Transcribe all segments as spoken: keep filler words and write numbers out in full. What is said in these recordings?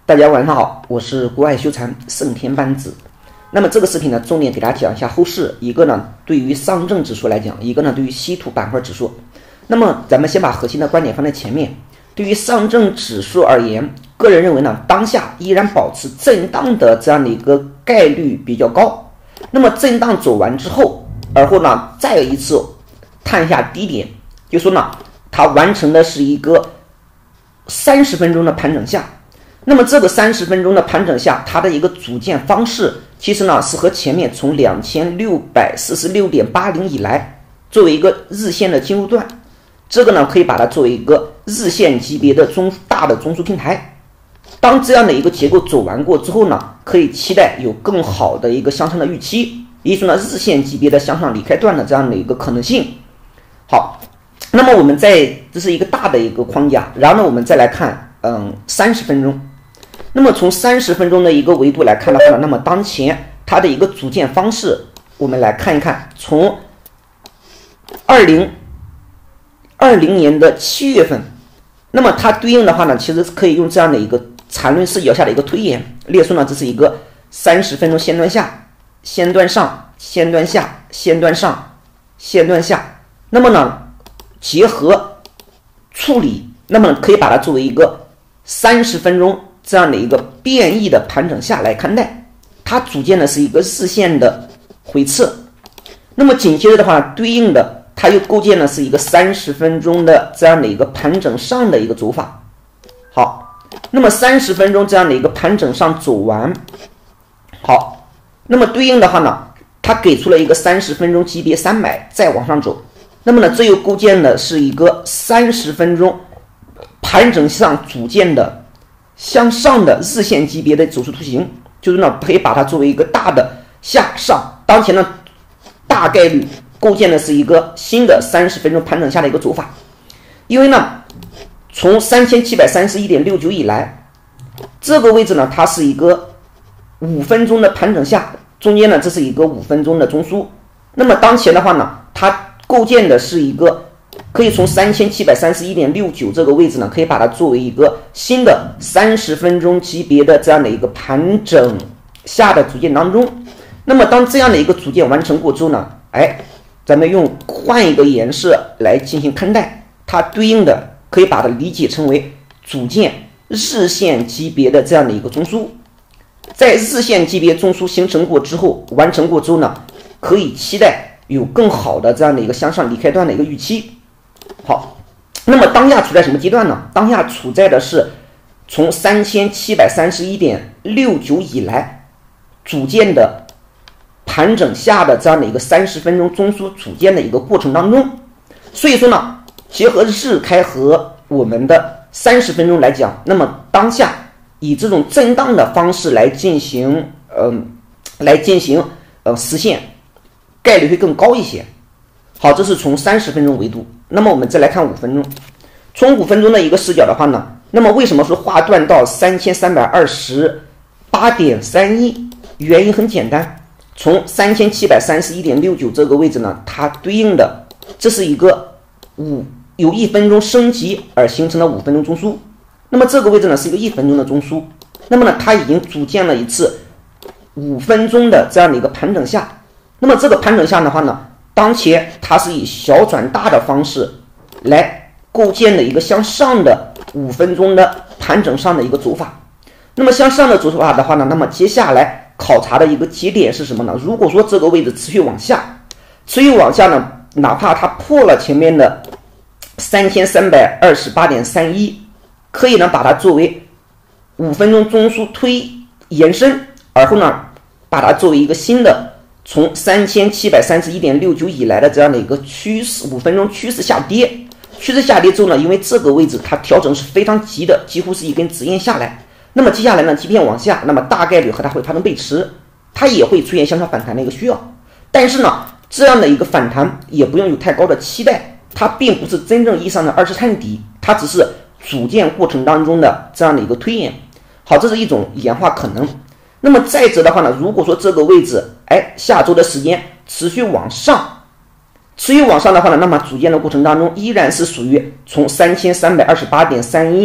大家晚上好，我是国外修禅圣天班子。那么这个视频呢，重点给大家讲一下后市，一个呢对于上证指数来讲，一个呢对于稀土板块指数。那么咱们先把核心的观点放在前面。对于上证指数而言，个人认为呢，当下依然保持震荡的这样的一个概率比较高。那么震荡走完之后，而后呢再有一次探下低点，就说呢它完成的是一个三十分钟的盘整下。那么这个三十分钟的盘整下，它的一个组建方式，其实呢是和前面从两千六百四十六点八零以来作为一个日线的进入段，这个呢可以把它作为一个日线级别的中大的中枢平台。当这样的一个结构走完过之后呢，可以期待有更好的一个向上的预期，也就是呢日线级别的向上离开段的这样的一个可能性。好，那么我们在这是一个大的一个框架，然后呢我们再来看嗯三十分钟。那么从三十分钟的一个维度来看的话呢，那么当前它的一个组建方式，我们来看一看，从二零二零年的七月份，那么它对应的话呢，其实可以用这样的一个缠论视角下的一个推演，列出呢这是一个三十分钟线段下、线段上、线段下、线段上、线段下，那么呢结合处理，那么可以把它作为一个三十分钟这样的一个变异的盘整下来看待，它组建的是一个日线的回撤。那么紧接着的话，对应的它又构建的是一个三十分钟的这样的一个盘整上的一个走法。好，那么三十分钟这样的一个盘整上走完，好，那么对应的话呢，它给出了一个三十分钟级别三百再往上走，那么呢这又构建的是一个三十分钟盘整上组建的向上的日线级别的走势图形，就是呢可以把它作为一个大的下上，当前呢大概率构建的是一个新的三十分钟盘整下的一个走法。因为呢从三千七百三十一点六九以来，这个位置呢它是一个五分钟的盘整下，中间呢这是一个五分钟的中枢。那么当前的话呢，它构建的是一个可以从三千七百三十一点六九这个位置呢，可以把它作为一个新的三十分钟级别的这样的一个盘整下的组建当中。那么当这样的一个组建完成过之后呢，哎，咱们用换一个颜色来进行看待，它对应的可以把它理解成为组建日线级别的这样的一个中枢。在日线级别中枢形成过之后，完成过之后呢，可以期待有更好的这样的一个向上离开段的一个预期。好，那么当下处在什么阶段呢？当下处在的是从三千七百三十一点六九以来组建的盘整下的这样的一个三十分钟中枢组建的一个过程当中。所以说呢，结合日开和我们的三十分钟来讲，那么当下以这种震荡的方式来进行嗯、呃、来进行呃实现概率会更高一些。好，这是从三十分钟维度。那么我们再来看五分钟。从五分钟的一个视角的话呢，那么为什么说划断到三千三百二十八点三一？原因很简单，从三千七百三十一点六九这个位置呢，它对应的这是一个五有一分钟升级而形成的五分钟中枢。那么这个位置呢是一个一分钟的中枢，那么呢它已经组建了一次五分钟的这样的一个盘整下。那么这个盘整下的话呢，当前它是以小转大的方式来构建的一个向上的五分钟的盘整上的一个走法。那么向上的走法的话呢，那么接下来考察的一个节点是什么呢？如果说这个位置持续往下，持续往下呢，哪怕它破了前面的三千三百二十八点三一，可以呢把它作为五分钟中枢推延伸，而后呢把它作为一个新的从三千七百三十一点六九以来的这样的一个趋势，五分钟趋势下跌，趋势下跌之后呢，因为这个位置它调整是非常急的，几乎是一根直线下来。那么接下来呢，即便往下，那么大概率和它会发生背驰，它也会出现向上反弹的一个需要。但是呢，这样的一个反弹也不用有太高的期待，它并不是真正意义上的二次探底，它只是组建过程当中的这样的一个推演。好，这是一种演化可能。那么再者的话呢，如果说这个位置，哎，下周的时间持续往上，持续往上的话呢，那么组建的过程当中依然是属于从三千三百二十八点三一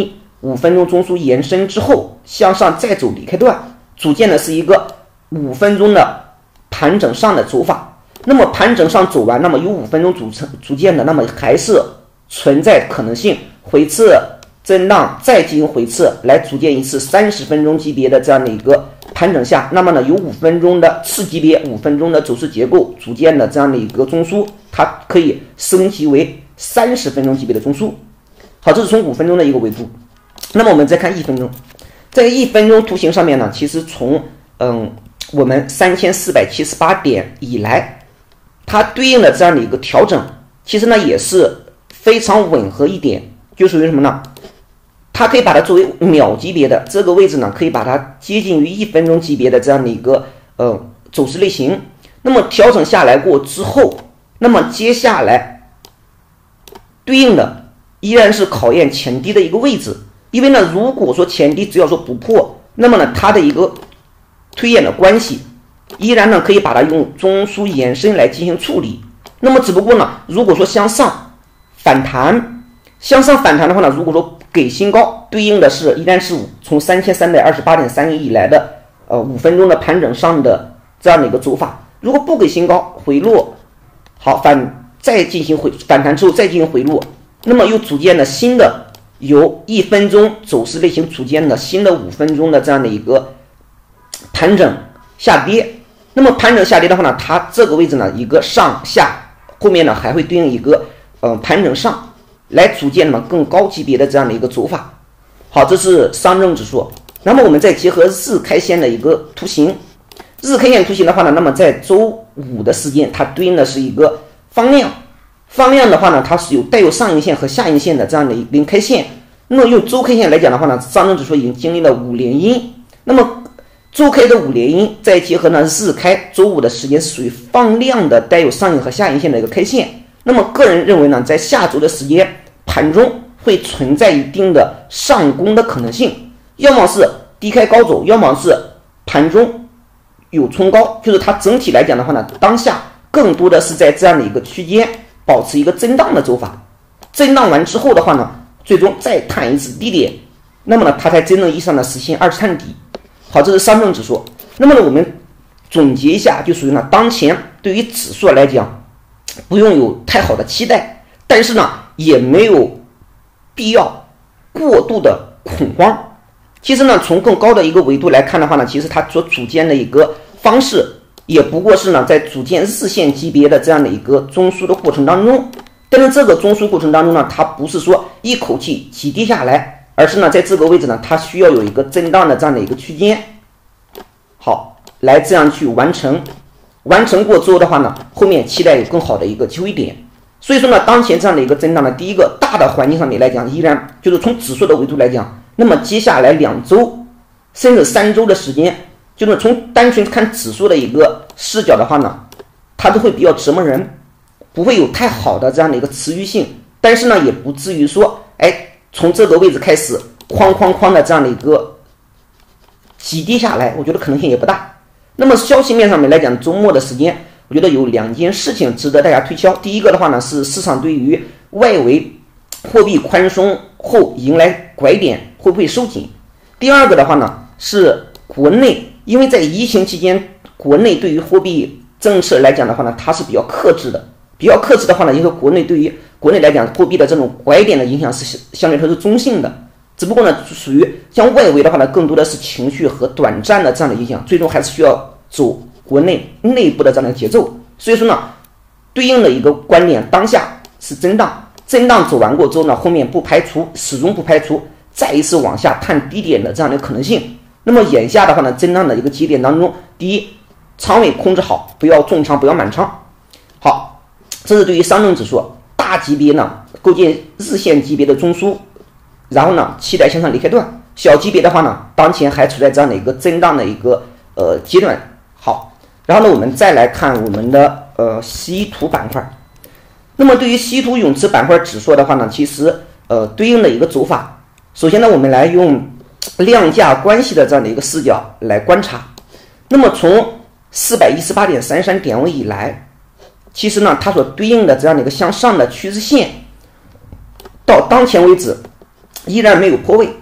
五分钟中枢延伸之后向上再走离开段，组建的是一个五分钟的盘整上的走法。那么盘整上走完，那么有五分钟组成组建的，那么还是存在可能性回撤震荡再进行回撤，来组建一次三十分钟级别的这样的一个盘整下。那么呢，有五分钟的次级别五分钟的走势结构组建的这样的一个中枢，它可以升级为三十分钟级别的中枢。好，这是从五分钟的一个维度。那么我们再看一分钟，在一分钟图形上面呢，其实从嗯我们三千四百七十八点以来，它对应的这样的一个调整，其实呢也是非常吻合一点，就属于什么呢？它可以把它作为秒级别的这个位置呢，可以把它接近于一分钟级别的这样的一个呃走势类型。那么调整下来过之后，那么接下来对应的依然是考验前低的一个位置。因为呢，如果说前低只要说不破，那么呢它的一个推演的关系依然呢可以把它用中枢延伸来进行处理。那么只不过呢，如果说向上反弹，向上反弹的话呢，如果说给新高，对应的是依然是从三千三百二十八点三一以来的呃五分钟的盘整上的这样的一个走法。如果不给新高，回落，好反再进行回反弹之后再进行回落，那么又组建了新的由一分钟走势类型组建的新的五分钟的这样的一个盘整下跌。那么盘整下跌的话呢，它这个位置呢一个上下，后面呢还会对应一个呃盘整上，来组建呢更高级别的这样的一个走法。好，这是上证指数。那么我们再结合日 K 线的一个图形，日 K 线图形的话呢，那么在周五的时间，它对应的是一个放量。放量的话呢，它是有带有上影线和下影线的这样的一根 K 线。那么用周 K 线来讲的话呢，上证指数已经经历了五连阴。那么周 K 的五连阴，再结合呢日 K 周五的时间是属于放量的带有上影和下影线的一个 K 线。那么个人认为呢，在下周的时间盘中会存在一定的上攻的可能性，要么是低开高走，要么是盘中有冲高。就是它整体来讲的话呢，当下更多的是在这样的一个区间保持一个震荡的走法。震荡完之后的话呢，最终再探一次低点，那么呢，它才真正意义上的实现二次探底。好，这是上证指数。那么呢，我们总结一下，就属于呢，当前对于指数来讲，不用有太好的期待，但是呢，也没有必要过度的恐慌。其实呢，从更高的一个维度来看的话呢，其实它所组建的一个方式，也不过是呢，在组建日线级别的这样的一个中枢的过程当中。但是这个中枢过程当中呢，它不是说一口气急跌下来，而是呢，在这个位置呢，它需要有一个震荡的这样的一个区间，好，来这样去完成。完成过之后的话呢，后面期待有更好的一个机会点。所以说呢，当前这样的一个震荡呢，第一个大的环境上面来讲，依然就是从指数的维度来讲，那么接下来两周甚至三周的时间，就是从单纯看指数的一个视角的话呢，它都会比较折磨人，不会有太好的这样的一个持续性，但是呢，也不至于说，哎，从这个位置开始哐哐哐的这样的一个急跌下来，我觉得可能性也不大。那么消息面上面来讲，周末的时间，我觉得有两件事情值得大家推敲。第一个的话呢，是市场对于外围货币宽松后迎来拐点会不会收紧。第二个的话呢，是国内，因为在疫情期间，国内对于货币政策来讲的话呢，它是比较克制的。比较克制的话呢，因为国内对于国内来讲，货币的这种拐点的影响是相对来说是中性的。只不过呢，属于像外围的话呢，更多的是情绪和短暂的这样的影响，最终还是需要走国内内部的这样的节奏。所以说呢，对应的一个观点，当下是震荡，震荡走完过之后呢，后面不排除，始终不排除再一次往下探低点的这样的可能性。那么眼下的话呢，震荡的一个节点当中，第一，仓位控制好，不要重仓，不要满仓。好，这是对于上证指数大级别呢构建日线级别的中枢。然后呢，期待向上离开段。小级别的话呢，当前还处在这样的一个震荡的一个呃阶段。好，然后呢，我们再来看我们的呃稀土板块。那么对于稀土永磁板块指数的话呢，其实呃对应的一个走法，首先呢，我们来用量价关系的这样的一个视角来观察。那么从四百一十八点三三点位以来，其实呢，它所对应的这样的一个向上的趋势线，到当前为止依然没有破位。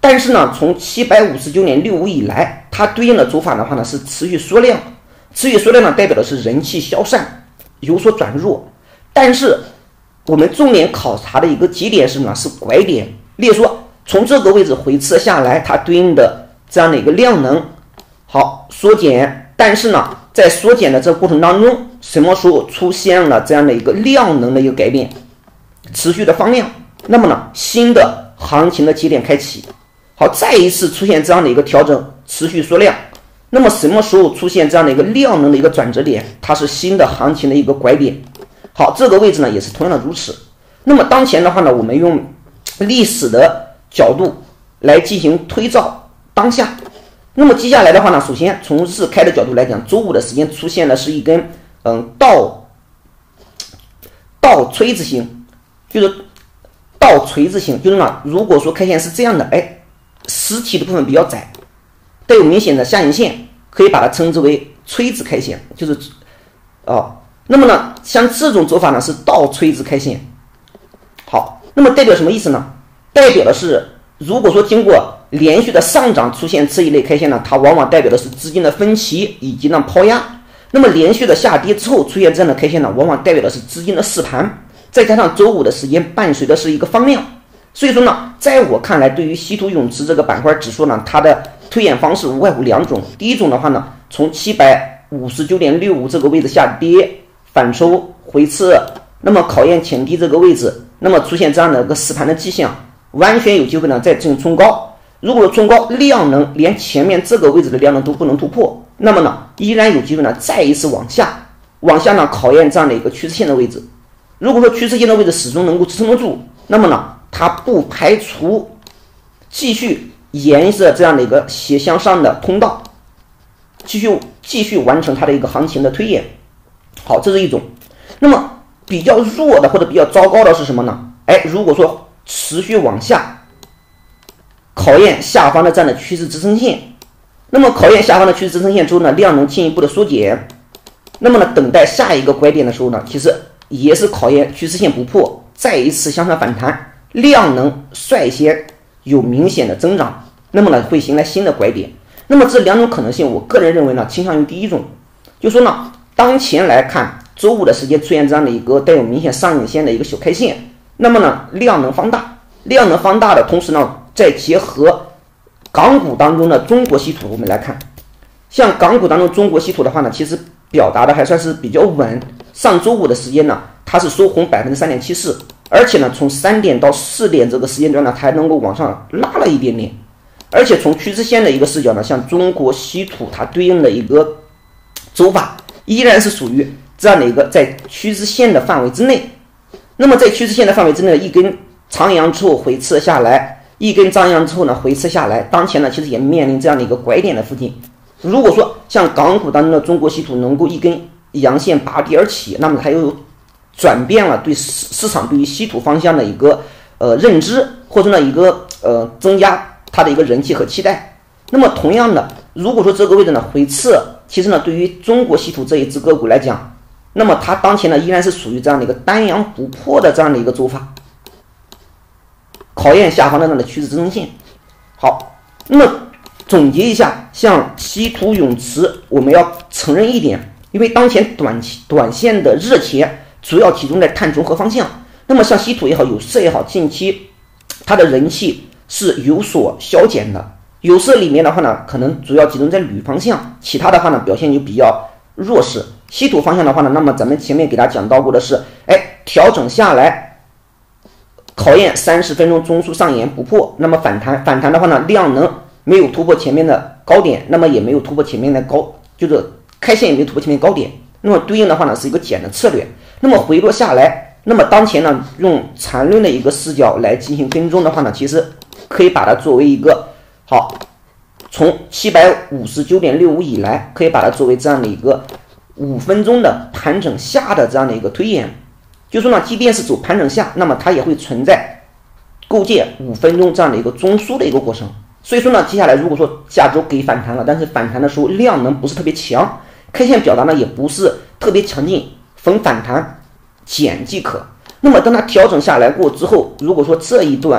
但是呢，从七百五十九点六五以来，它对应的走法的话呢是持续缩量，持续缩量呢代表的是人气消散，有所转弱。但是我们重点考察的一个节点是呢是拐点，例如说从这个位置回撤下来，它对应的这样的一个量能好缩减，但是呢在缩减的这个过程当中，什么时候出现了这样的一个量能的一个改变，持续的放量，那么呢新的行情的节点开启，好，再一次出现这样的一个调整，持续缩量，那么什么时候出现这样的一个量能的一个转折点，它是新的行情的一个拐点。好，这个位置呢也是同样的如此。那么当前的话呢，我们用历史的角度来进行推照当下。那么接下来的话呢，首先从日开的角度来讲，周五的时间出现的是一根嗯倒倒锤子形，就是倒锤子形，就是呢，如果说 K 线是这样的，哎，实体的部分比较窄，带有明显的下影线，可以把它称之为锤子 K 线，就是哦。那么呢，像这种走法呢是倒锤子 K 线。好，那么代表什么意思呢？代表的是，如果说经过连续的上涨出现这一类 K 线呢，它往往代表的是资金的分歧以及呢抛压。那么连续的下跌之后出现这样的 K 线呢，往往代表的是资金的试盘。再加上周五的时间伴随的是一个放量，所以说呢，在我看来，对于稀土永磁这个板块指数呢，它的推演方式无外乎两种。第一种的话呢，从七百五十九点六五这个位置下跌反抽回撤，那么考验前低这个位置，那么出现这样的一个实盘的迹象，完全有机会呢再进行冲高。如果冲高量能连前面这个位置的量能都不能突破，那么呢依然有机会呢再一次往下，往下呢考验这样的一个趋势线的位置。如果说趋势线的位置始终能够支撑得住，那么呢它不排除继续沿着这样的一个斜向上的通道，继续继续完成它的一个行情的推演。好，这是一种。那么比较弱的或者比较糟糕的是什么呢？哎，如果说持续往下考验下方的这样的趋势支撑线，那么考验下方的趋势支撑线之后呢，量能进一步的缩减，那么呢等待下一个拐点的时候呢，其实也是考验趋势线不破，再一次向上反弹，量能率先有明显的增长，那么呢会迎来新的拐点。那么这两种可能性，我个人认为呢，倾向于第一种，就说呢当前来看，周五的时间出现这样的一个带有明显上影线的一个小 K 线，那么呢量能放大，量能放大的同时呢，再结合港股当中的中国稀土，我们来看，像港股当中中国稀土的话呢，其实表达的还算是比较稳。上周五的时间呢，它是收红 百分之三点七四， 而且呢从三点到四点这个时间段呢，它还能够往上拉了一点点。而且从趋势线的一个视角呢，像中国稀土它对应的一个走法依然是属于这样的一个在趋势线的范围之内。那么在趋势线的范围之内，一根长阳之后回撤下来，一根长阳之后呢回撤下来，当前呢其实也面临这样的一个拐点的附近。如果说像港股当中的中国稀土能够一根阳线拔地而起，那么它又有转变了对市市场对于稀土方向的一个呃认知，或者呢一个呃增加它的一个人气和期待。那么同样的，如果说这个位置呢回撤，其实呢对于中国稀土这一只个股来讲，那么它当前呢依然是属于这样的一个单阳不破的这样的一个走法，考验下方的这样的趋势支撑线。好，那么总结一下，像稀土永磁，我们要承认一点，因为当前短期短线的热钱主要集中在碳中和方向，那么像稀土也好，有色也好，近期它的人气是有所消减的。有色里面的话呢，可能主要集中在铝方向，其他的话呢表现就比较弱势。稀土方向的话呢，那么咱们前面给大家讲到过的是，哎，调整下来，考验三十分钟中枢上沿不破，那么反弹反弹的话呢，量能没有突破前面的高点，那么也没有突破前面的高，就是开线也没有突破前面高点，那么对应的话呢是一个减的策略。那么回落下来，那么当前呢用缠论的一个视角来进行跟踪的话呢，其实可以把它作为一个好，从七百五十九点六五以来，可以把它作为这样的一个五分钟的盘整下的这样的一个推演。就说呢，即便是走盘整下，那么它也会存在构建五分钟这样的一个中枢的一个过程。所以说呢，接下来如果说下周给反弹了，但是反弹的时候量能不是特别强，K线表达呢也不是特别强劲，逢反弹减即可。那么当它调整下来过之后，如果说这一段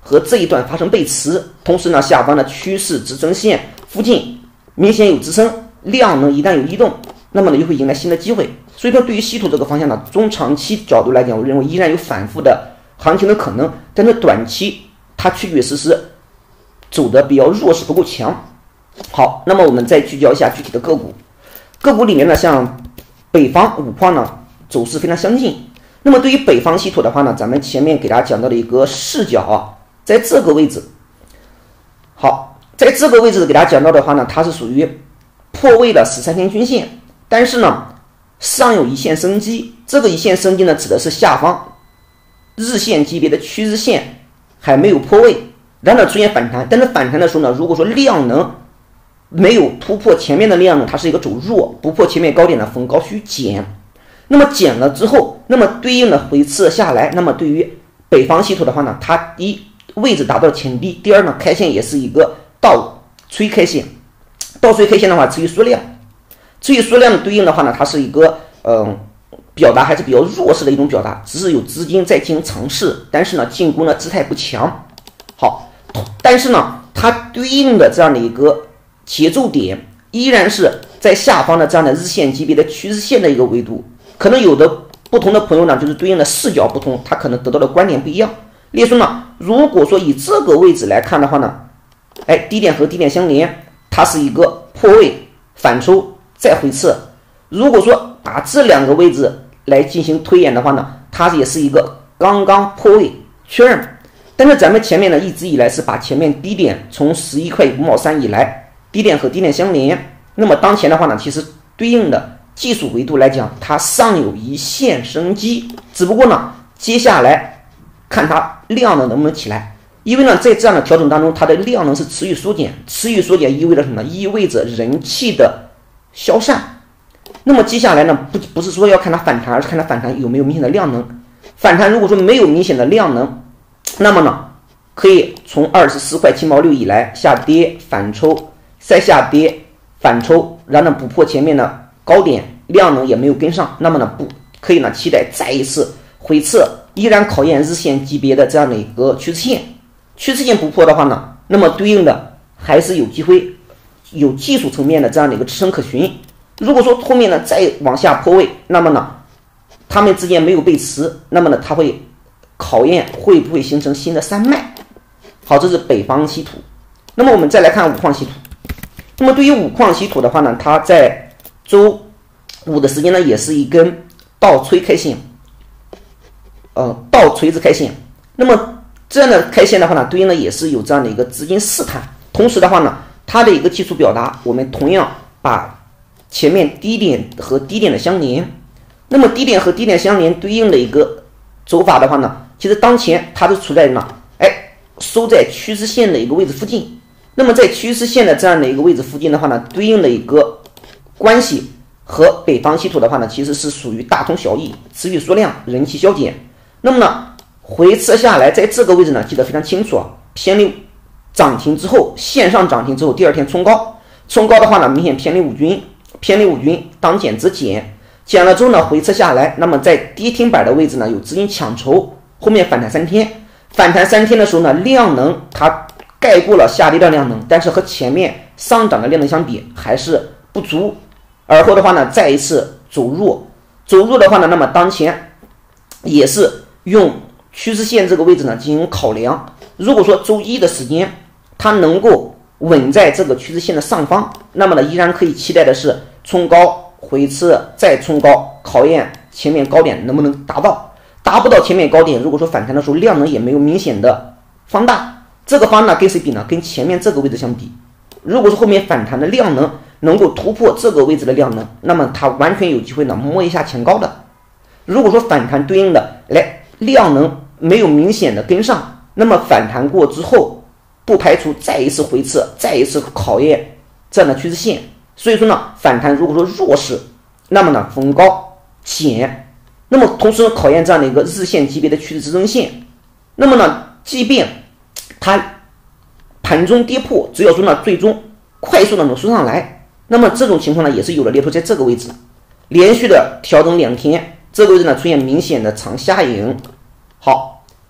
和这一段发生背驰，同时呢，下方的趋势支撑线附近明显有支撑，量能一旦有异动，那么呢又会迎来新的机会。所以说，对于稀土这个方向呢，中长期角度来讲，我认为依然有反复的行情的可能，但是短期它确确实实走的比较弱势，不够强。好，那么我们再聚焦一下具体的个股，个股里面呢，像北方五矿呢走势非常相近。那么对于北方稀土的话呢，咱们前面给大家讲到的一个视角啊，在这个位置，好，在这个位置给大家讲到的话呢，它是属于破位了十三天均线，但是呢上有一线生机，这个一线生机呢指的是下方日线级别的趋势线还没有破位，然后呢出现反弹，但是反弹的时候呢，如果说量能没有突破前面的量呢，它是一个走弱，不破前面高点的逢高需减。那么减了之后，那么对应的回撤下来，那么对于北方稀土的话呢，它第一位置达到前低，第二呢，开线也是一个倒催开线，倒催开线的话持续缩量，持续缩量对应的话呢，它是一个嗯、呃、表达还是比较弱势的一种表达，只是有资金在进行尝试，但是呢进攻的姿态不强。好，但是呢它对应的这样的一个节奏点依然是在下方的这样的日线级别的趋势线的一个维度。可能有的不同的朋友呢，就是对应的视角不同，他可能得到的观点不一样。例如说呢，如果说以这个位置来看的话呢，哎，低点和低点相连，它是一个破位反抽再回撤。如果说把这两个位置来进行推演的话呢，它也是一个刚刚破位确认。但是咱们前面呢一直以来是把前面低点从十一块五毛三以来，低点和低点相连。那么当前的话呢，其实对应的技术维度来讲，它上有一线生机，只不过呢，接下来看它量能能不能起来。因为呢，在这样的调整当中，它的量能是持续缩减，持续缩减意味着什么？意味着人气的消散。那么接下来呢，不不是说要看它反弹，而是看它反弹有没有明显的量能。反弹如果说没有明显的量能，那么呢，可以从二十四块七毛六以来下跌反抽，再下跌反抽，然后呢补破前面的高点，量能也没有跟上，那么呢不可以呢期待再一次回撤，依然考验日线级别的这样的一个趋势线。趋势线不破的话呢，那么对应的还是有机会有技术层面的这样的一个支撑可循。如果说后面呢再往下破位，那么呢它们之间没有背驰，那么呢它会考验会不会形成新的山脉。好，这是北方稀土。那么我们再来看五矿稀土。那么对于五矿稀土的话呢，它在周五的时间呢，也是一根倒锤开线，呃，倒锤子开线。那么这样的开线的话呢，对应的也是有这样的一个资金试探。同时的话呢，它的一个技术表达，我们同样把前面低点和低点的相连。那么低点和低点相连对应的一个走法的话呢，其实当前它是处在呢，哎，收在趋势线的一个位置附近。那么在趋势线的这样的一个位置附近的话呢，对应的一个关系和北方稀土的话呢，其实是属于大同小异，持续缩量，人气消减。那么呢，回撤下来，在这个位置呢，记得非常清楚啊，偏离涨停之后，线上涨停之后，第二天冲高，冲高的话呢，明显偏离五均，偏离五均，当减则减，减了之后呢，回撤下来，那么在跌停板的位置呢，有资金抢筹，后面反弹三天，反弹三天的时候呢，量能它盖过了下跌的量能，但是和前面上涨的量能相比还是不足。而后的话呢，再一次走弱，走弱的话呢，那么当前也是用趋势线这个位置呢进行考量。如果说周一的时间它能够稳在这个趋势线的上方，那么呢依然可以期待的是冲高回撤再冲高，考验前面高点能不能达到。达不到前面高点，如果说反弹的时候量能也没有明显的放大，这个方呢跟谁比呢？跟前面这个位置相比。如果说后面反弹的量能能够突破这个位置的量能，那么它完全有机会呢摸一下前高的。如果说反弹对应的来量能没有明显的跟上，那么反弹过之后不排除再一次回撤，再一次考验这样的趋势线。所以说呢，反弹如果说弱势，那么呢逢高减，那么同时考验这样的一个日线级别的趋势支撑线。那么呢，即便它盘中跌破，只要说呢最终快速的能收上来，那么这种情况呢也是有的猎头在这个位置连续的调整两天，这个位置呢出现明显的长下影。好，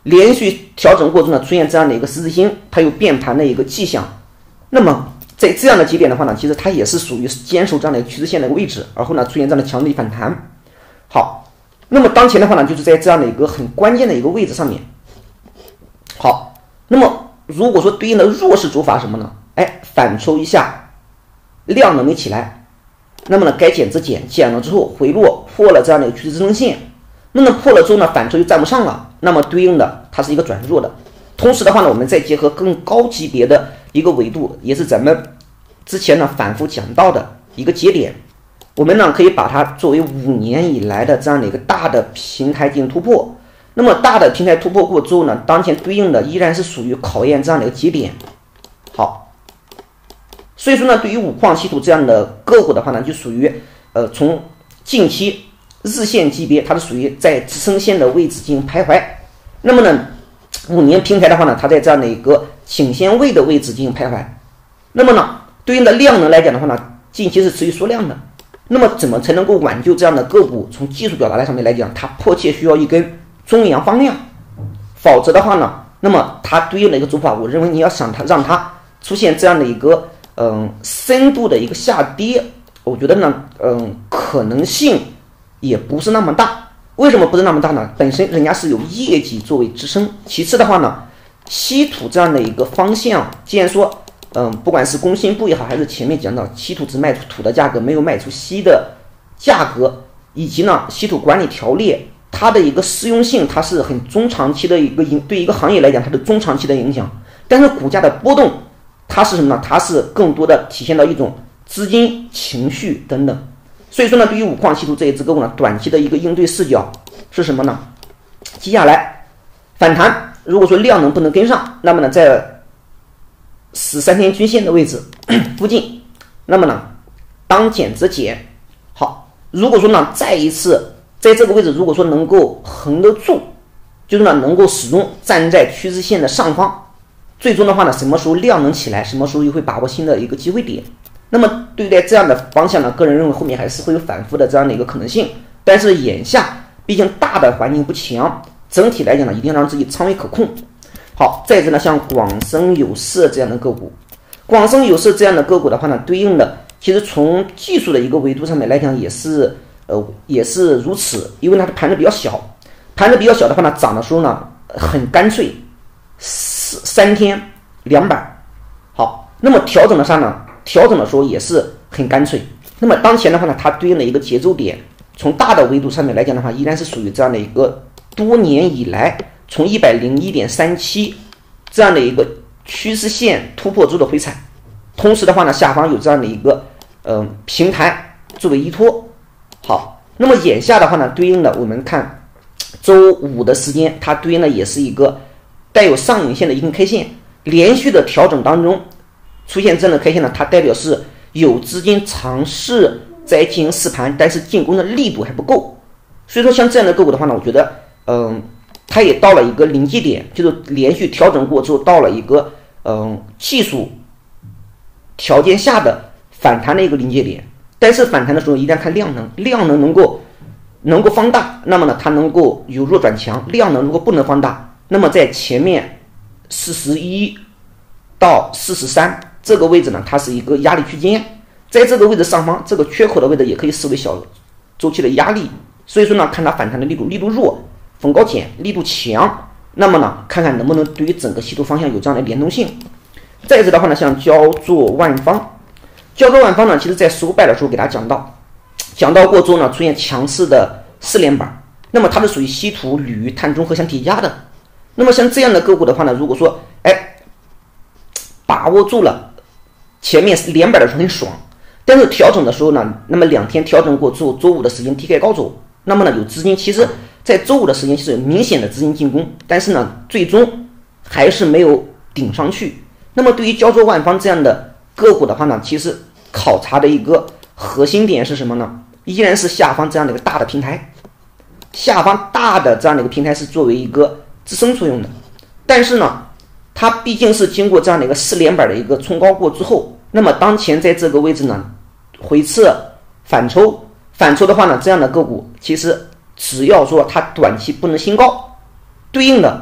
连续调整过程呢出现这样的一个十字星，它有变盘的一个迹象。那么在这样的节点的话呢，其实它也是属于坚守这样的一个趋势线的一个位置，而后呢出现这样的强力反弹。好，那么当前的话呢，就是在这样的一个很关键的一个位置上面。好，那么如果说对应的弱势走法什么呢？哎，反抽一下，量能没起来，那么呢该减则减，减了之后回落破了这样的一个趋势支撑线，那么破了之后呢反抽就站不上了，那么对应的它是一个转弱的。同时的话呢，我们再结合更高级别的一个维度，也是咱们之前呢反复讲到的一个节点，我们呢可以把它作为五年以来的这样的一个大的平台进行突破。那么大的平台突破过之后呢，当前对应的依然是属于考验这样的一个节点。好，所以说呢，对于五矿稀土这样的个股的话呢，就属于呃从近期日线级别，它是属于在支撑线的位置进行徘徊。那么呢，五年平台的话呢，它在这样的一个颈线位的位置进行徘徊。那么呢，对应的量能来讲的话呢，近期是持续缩量的。那么怎么才能够挽救这样的个股？从技术表达上面来讲，它迫切需要一根中阳放量，否则的话呢，那么它对应的一个走法，我认为你要想它让它出现这样的一个嗯深度的一个下跌，我觉得呢嗯可能性也不是那么大。为什么不是那么大呢？本身人家是有业绩作为支撑，其次的话呢，稀土这样的一个方向，既然说嗯不管是工信部也好，还是前面讲到稀土只卖出土的价格，没有卖出锡的价格，以及呢稀土管理条例它的一个适用性，它是很中长期的一个影，对一个行业来讲它的中长期的影响。但是股价的波动它是什么呢？它是更多的体现到一种资金情绪等等。所以说呢，对于五矿稀土这一只个股呢，短期的一个应对视角是什么呢？接下来反弹，如果说量能不能跟上，那么呢在十三天均线的位置附近，那么呢当减则减。好，如果说呢再一次在这个位置，如果说能够横得住，就是呢能够始终站在趋势线的上方，最终的话呢，什么时候量能起来，什么时候又会把握新的一个机会点。那么对待这样的方向呢，个人认为后面还是会有反复的这样的一个可能性。但是眼下毕竟大的环境不强，整体来讲呢，一定要让自己仓位可控。好，再者呢，像广生有色这样的个股，广生有色这样的个股的话呢，对应的其实从技术的一个维度上面来讲，也是呃也是如此，因为它的盘子比较小，盘子比较小的话呢，涨的时候呢很干脆，三天两板。好，那么调整的上呢？调整的时候也是很干脆。那么当前的话呢，它对应的一个节奏点，从大的维度上面来讲的话，依然是属于这样的一个多年以来从 一百零一点三七 这样的一个趋势线突破之后的回踩。同时的话呢，下方有这样的一个嗯、呃、平台作为依托。好，那么眼下的话呢，对应的我们看周五的时间，它对应的也是一个带有上影线的一根 K 线，连续的调整当中出现这样的 K 线呢，它代表是有资金尝试在进行试盘，但是进攻的力度还不够。所以说像这样的个股的话呢，我觉得嗯，它也到了一个临界点，就是连续调整过之后到了一个嗯技术条件下的反弹的一个临界点。但是反弹的时候一定要看量能，量能能够能够放大，那么呢它能够由弱转强；量能如果不能放大，那么在前面四十一到四十三这个位置呢，它是一个压力区间，在这个位置上方这个缺口的位置也可以视为小周期的压力。所以说呢，看它反弹的力度，力度弱逢高减，力度强，那么呢看看能不能对于整个稀土方向有这样的联动性。再者的话呢，像焦作万方，焦作万方呢，其实在收败的时候给大家讲到，讲到过之后呢，出现强势的四连板，那么它是属于稀土、铝、碳中和相叠加的。那么像这样的个股的话呢，如果说哎把握住了前面连板的时候很爽，但是调整的时候呢，那么两天调整过之后，周五的时间低开高走，那么呢有资金，其实在周五的时间其实有明显的资金进攻，但是呢最终还是没有顶上去。那么对于焦作万方这样的个股的话呢，其实考察的一个核心点是什么呢？依然是下方这样的一个大的平台，下方大的这样的一个平台是作为一个支撑作用的，但是呢它毕竟是经过这样的一个四连板的一个冲高过之后，那么当前在这个位置呢回撤反抽，反抽的话呢，这样的个股其实只要说它短期不能新高，对应的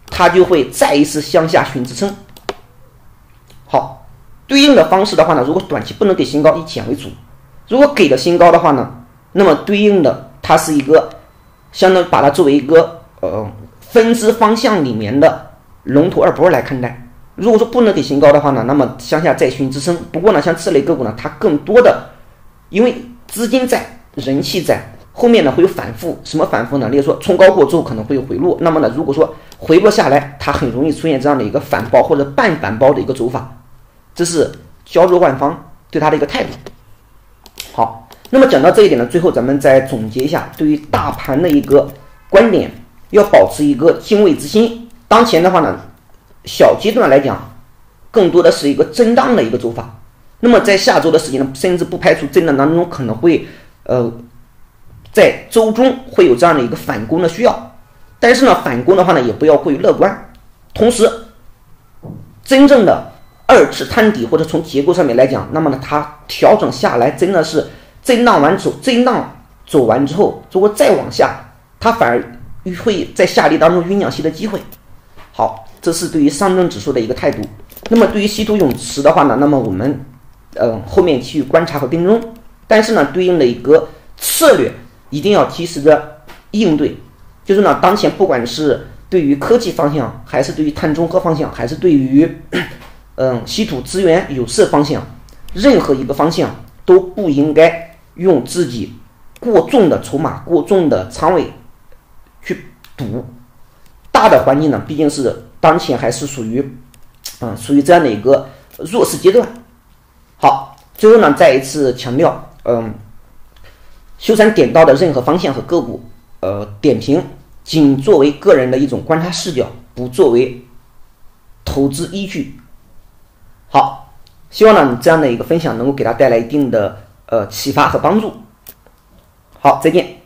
它就会再一次向下寻支撑。好，对应的方式的话呢，如果短期不能给新高，以减为主；如果给了新高的话呢，那么对应的它是一个相当于把它作为一个呃分支方向里面的龙头二波来看待。如果说不能给新高的话呢，那么向下再寻支撑。不过呢，像这类个股呢，它更多的因为资金在，人气在，后面呢会有反复。什么反复呢？例如说冲高过之后可能会有回落，那么呢，如果说回落下来，它很容易出现这样的一个反包或者半反包的一个走法。这是焦弱万方对它的一个态度。好，那么讲到这一点呢，最后咱们再总结一下对于大盘的一个观点，要保持一个敬畏之心。当前的话呢，小阶段来讲，更多的是一个震荡的一个走法。那么在下周的时间呢，甚至不排除震荡当中可能会呃在周中会有这样的一个反攻的需要。但是呢，反攻的话呢，也不要过于乐观。同时，真正的二次探底或者从结构上面来讲，那么呢，它调整下来真的是震荡完之后，震荡走完之后，如果再往下，它反而会在下跌当中酝酿新的机会。好，这是对于上证指数的一个态度。那么对于稀土永磁的话呢，那么我们呃后面去观察和跟踪，但是呢，对应的一个策略一定要及时的应对。就是呢，当前不管是对于科技方向，还是对于碳中和方向，还是对于嗯稀土资源有色方向，任何一个方向都不应该用自己过重的筹码、过重的仓位去赌。大的环境呢，毕竟是当前还是属于嗯属于这样的一个弱势阶段。好，最后呢，再一次强调，嗯，修禅点到的任何方向和个股，呃，点评仅作为个人的一种观察视角，不作为投资依据。好，希望呢这样的一个分享能够给大家带来一定的呃启发和帮助。好，再见。